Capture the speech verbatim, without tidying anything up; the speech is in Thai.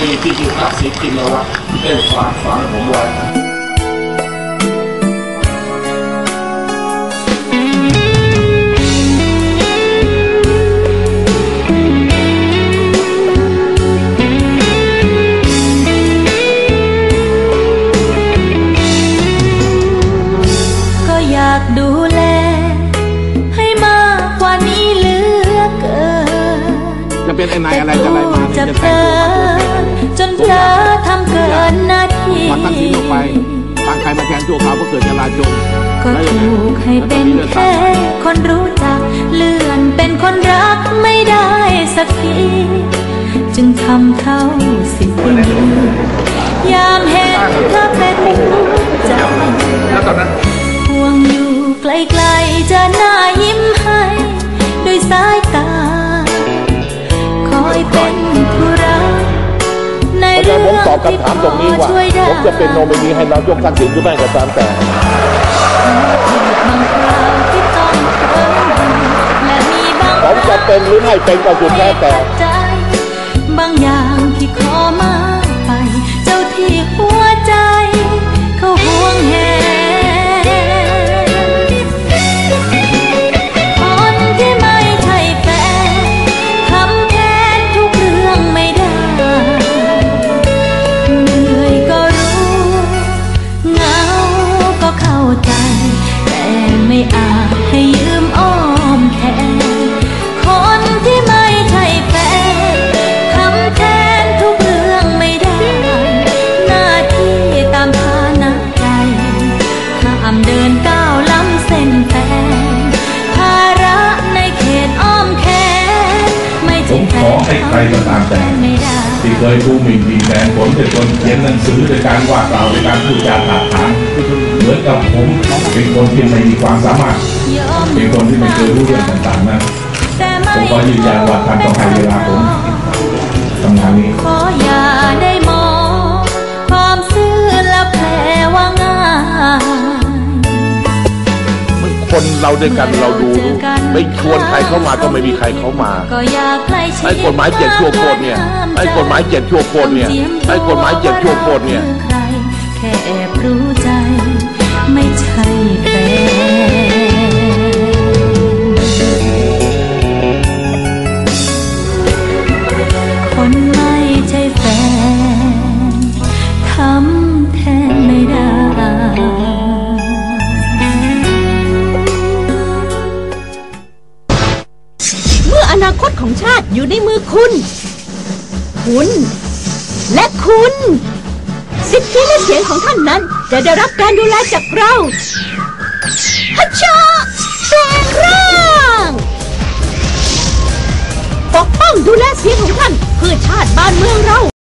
ปีที่สุภาษิตกินวัตรได้ฝากฝังผมไว้อยากดูแลให้มากกว่านี้เหลือเกินจะเป็นไอ้นายอะไรจะอะไรมาจะเพลินจนเพลินทำเกินนาทีมาตั้งที่ลงไปตั้งใครมาแทนชั่วคราวก็เกิดจราจรก็ถูกให้เป็นแค่คนรู้จักเลื่อนเป็นคนรักไม่ได้สักทีจึงทำเท่าสิบปียามเห็นเธอเป็นใจห่วงอยู่ไกลๆจะหน้ายิ้มให้ด้วยสายตาคอยเป็นผู้รักในเรื่องที่พอช่วยได้ผมจะเป็นโนมินีให้นายกทักษิณหรือไม่ก็ตามแต่ผมจะเป็นหรือไม่เป็นก็สุดแท้แต่บางอย่างที่ขอมาไปเจ้าที่หัวใจเขาห่วงแหคนที่ไม่ใช่แฟนทำแทนทุกเรื่องไม่ได้เหนื่อยก็รู้เหงาก็เข้าใจแต่ไม่อาจให้ยืมอ้อมแขนคนที่ไม่ใช่แฟนทำแทนทุกเรื่องไม่ได้หน้าที่ตามฐานะใจห้ามเดินก้าวล้ำเส้นแฟนภาระในเขตอ้อมแขนไม่ใช่แฟนผมขอให้ใครก็ตามแต่ที่เคยดูหมิ่นดีแฟนผมจะจนเขียนหนังสือโดยการว่ากล่าวโดยการพูดจาถากถางเหมือนกับผมเป็นคนที่ไม่มีความสามารถเป็นคนที่ไม่เคยรู้เรื่องต่างๆนั้นผมก็ยืนยันว่าท่านต้องให้เวลาผมทำงานนี้ขออย่าได้มองความซื่อและแผลว่าง่ายคนเราด้วยกันเราดูไม่ชวนใครเข้ามาก็ไม่มีใครเข้ามาไอ้กฎหมายเจ็ดชั่วโคตรเนี่ยไอ้กฎหมายเจ็ดชั่วโคตรเนี่ยไอ้กฎหมายเจ็ดชั่วโคตรเนี่ยแค่แอบรู้ใจไม่ใช่แฟนคนไม่ใช่แฟนทำแทนไม่ได้เมื่ออนาคตของชาติอยู่ในมือคุณคุณและคุณสิทธิและเสียงของท่านนั้นจะได้รับการดูแลจากเราฮัชชาแปลงร่างปกป้องดูแลเสียงของท่านเพื่อชาติบ้านเมืองเรา